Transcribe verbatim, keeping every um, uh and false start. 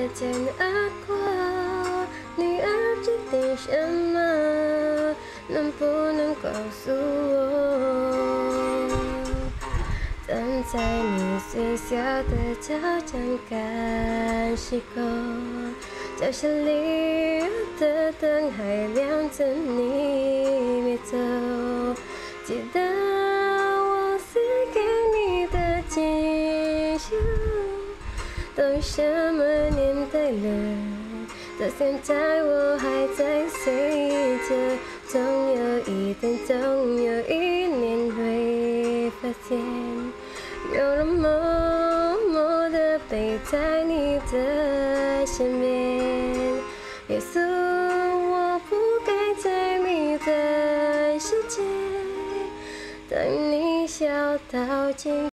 天而过，你而决定什么？能不能告诉我？站在你最小的脚掌感时候，脚下离合的灯还亮着，你没走。记得我写给你的情书，都什么年代了？到现在我还在随着，总有一天，总有一年会发现，有人默默地陪在你的身边。耶稣，我不该在你的世界，当你笑到尽。